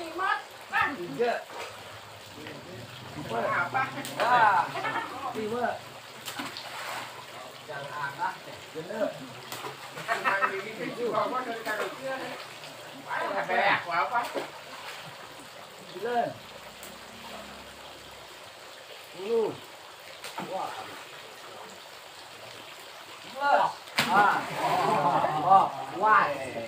Tiga. Apa? Ah, lima. Jangan angah, bener. Apa? 9. 10. Wah. 11. Wah.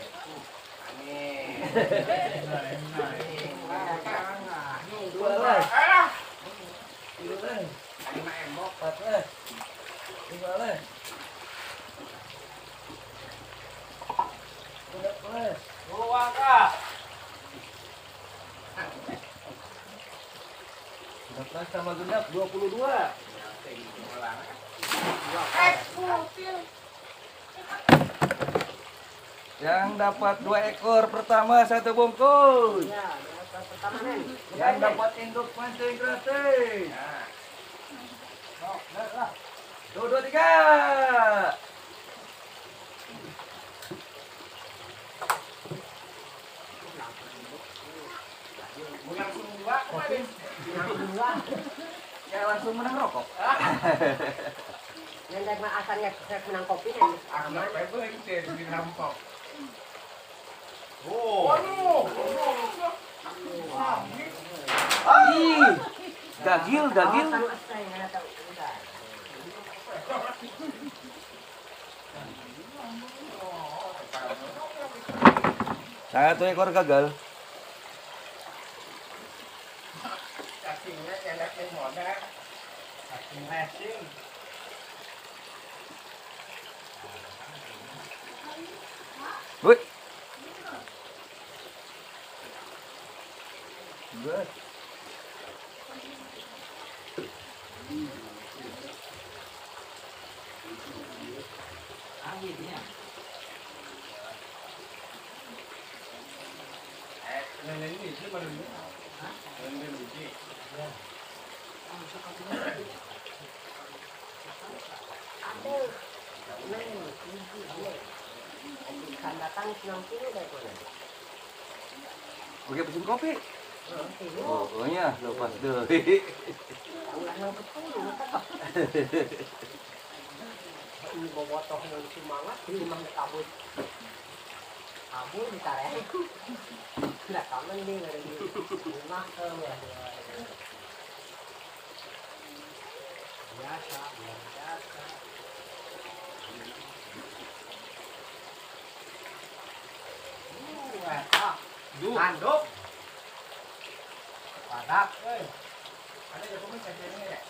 Sama genap 22. Yang dapat 2 ekor pertama 1 bungkus. Ya, yang dapat induk pancing gratis. Tuh, 2, 3. Ya langsung menang rokok. Yang mah asalnya menang kopi kan. Aman. Ih, gagil. Satu ekor gagal. Cacingnya nyendakin modal. Cacing racing. Woi. Good. Kan datang 6 kilo deh. Oke, pesen kopi. Oh iya, lepas deh. Ulah nang ketemu. Ini bobotoh yang semangat, ini mah kabut. Kabut ditarik. Tidak kamen dia dari rumah ke ya. Biasa. Anduk. Padak, euy. Ada jago mah cacingnya ya.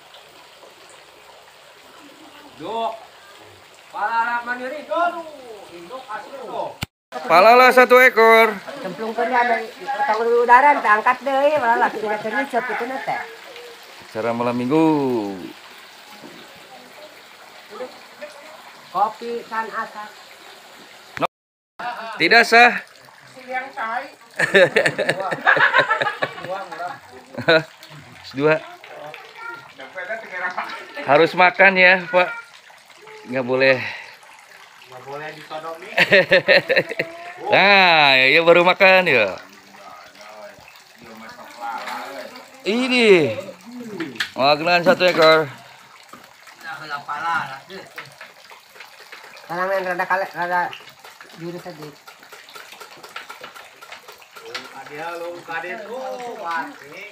Duk. Para mandiri dulu. Induk asli tuh. Palala 1 ekor. Cemplungkeun ada tong udara teh angkat deui malah tidak ternyucut itu teh. Acara malam minggu. Kopi kan asap. Tidak sah. Yang cai. Dua. Harus makan ya, Pak. Nggak boleh. Nggak boleh disodomi. Nah, ya baru makan ya. Ini. Makan 1 ekor. Karena yang rada biru saja. Dia lu kadetku mati.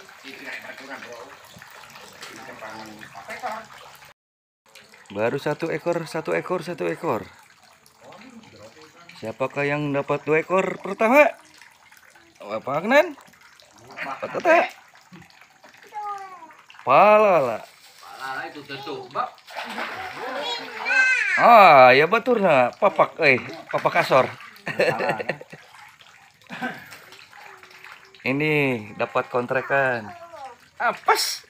Baru 1 ekor. Siapakah yang dapat 2 ekor pertama? Apa Kenan? Patata. Palala. Palala itu tercoba. Ah, ya baturna papak kasor. Ini dapat kontrakan. Apes.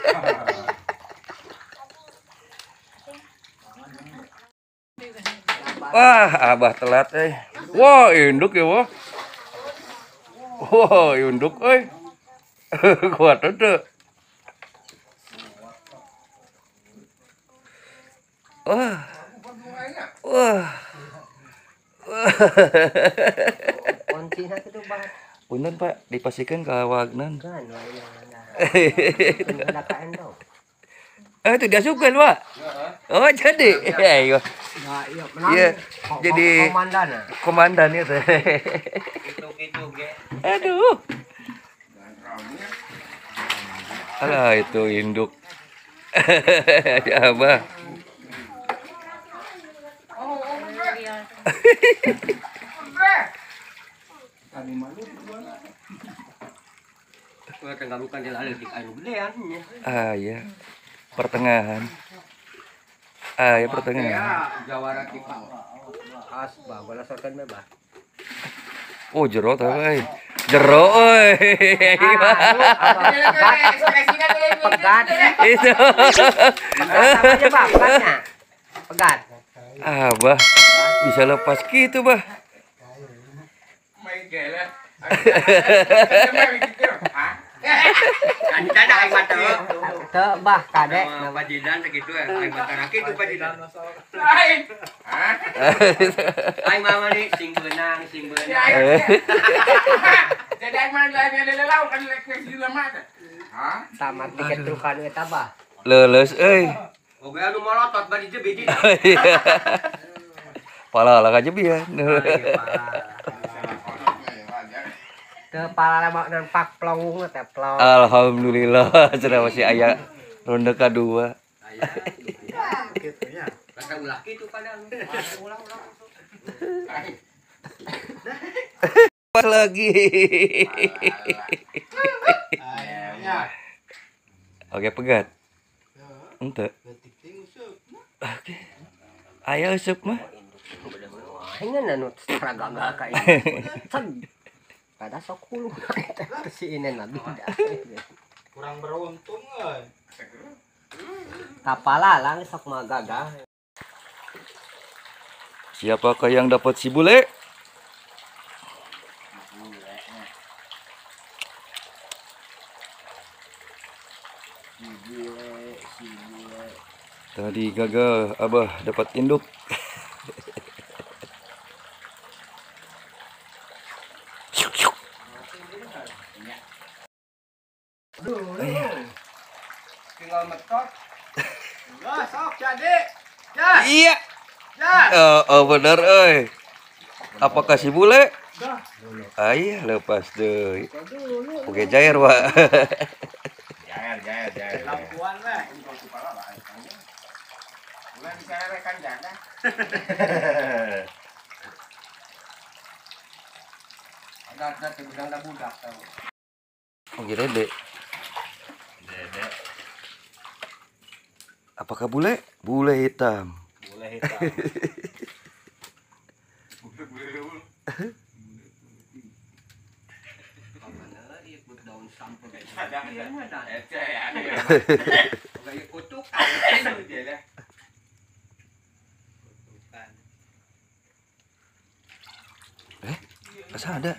Wah, abah telat Wah, induk ya, wah. Wah, induk Kuat tuh. Wah. Kuncinya itu banget. Punten Pak, dipastikan kawagnan. Kan ada kain dong. Itu diasukan Pak. Oh jadi, ayo. Nah, iya, menang. Iya, jadi komandan. Komandan itu. Itu ge. Aduh. Alah itu induk. Ya Abah. Tengah bukan di lalu di kayu gedean. Ah ya. Pertengahan. Ah ya pertengahan. Jawara kita. As bola sorkan bebas. Oh jero teh euy. Jero euy. Pegat. Itu. Namanya Pak, pegatnya. Pegat. Abah bisa lepas gitu, Bah. Main gele. Ada aing mah teu bah kadek Nama bajidan segitu ya. Aing bataraki itu bajidan. Aing mah mani sing beunang, sing beunang. Jadi aing mah lain lelau kan lek sila mah. Hah? tamat diketrukan eta bah. Leuleus euy. Oke anu molotot bari teh biji. Pala lah kajebian. Teu pala nampak plong teh plong. Alhamdulillah cenah masih aya ronde kadua. Kata ulah kitu kadang. Ulang-ulang. Pas lagi. Oke pegat. Ente. Oke. Aya useup mah. Hingga anu seragam ka ieu. Kada sok hulu si ini nabi. Kurang beruntung euy. Kapala lang sok magagah. Siapakah yang dapat si bule? Tadi gagal, Abah dapat induk. Tinggal metot. Enggak, sok jadi. Iya. Bener euy. Apakah si bule? Aya lepas deui. Oke jair, Pak. Jair. Lampuan weh. Bulan disana kan janda. Ada tebudang da budak tahu. Oke Dede. Apakah bule? Bule hitam. Boleh hitam. Masa ada?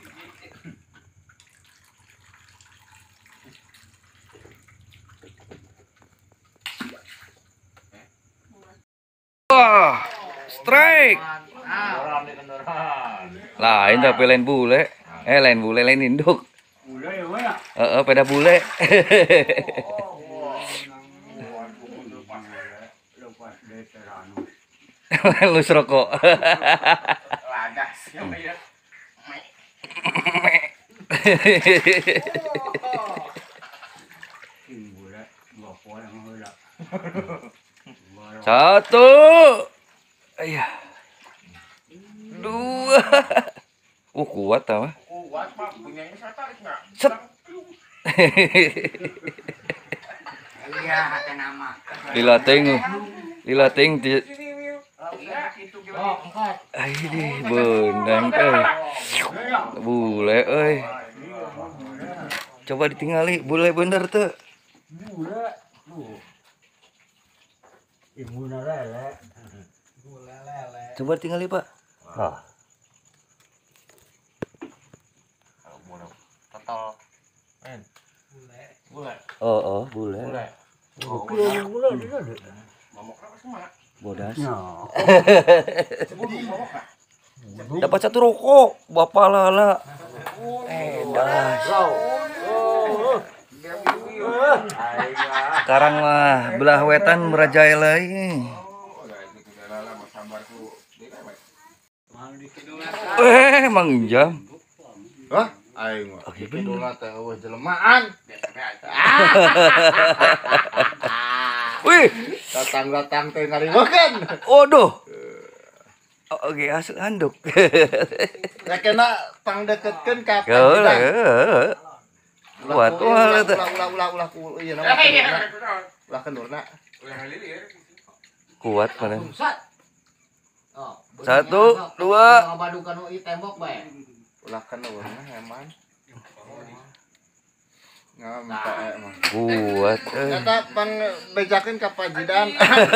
Wah, strike. Lain tapi lain bule. Lain bule lain induk. Bule ya weh. Pada bule. Lu rokok. Lagas. Satu. Iya. Dua. Kuat tah. Kuat mah punyanya saya tarik enggak? Set. Iya, kata nama. Dilateng Iya, itu gimana? ini benang bule euy. Coba ditingali bule bener tuh. Bule. Ibu lele. Bule lele. Coba ditingali, Pak. Total. Bule. Bule. Bodas. Dapat satu rokok, bapak lala. Bas. Oh. Sekarang mah belah wetan merajalela ini. Emang jam. Hah? Aing mah. Oke, Kidola teh eueuh jelemaan. Wih, Datang-datang teh ngariweukeun. waduh. Oke, asal handuk. Ya kena pangdeketkeun ka Gaul. pajidan. Kuat wala teh. Ulah ieu nama. Ulah kendurna. Kuat mana? Sat. Oh, 1, 2. Ngabadukan ieu tembok bae. Ulah kendurna heman. Ngamta emang. Kuat. Nyata pang bejakeun ka pajidan.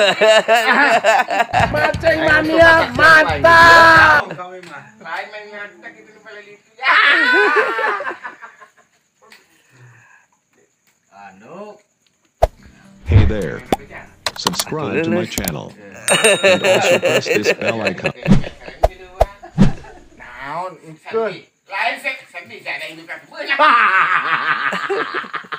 Maceng mania mantap. Kami mah. Lain main ngadek itu pelelitu. Anu. Hey there, subscribe to my channel and also press this bell icon. Naon, ikeun. Lain sih, saya bisa ada induk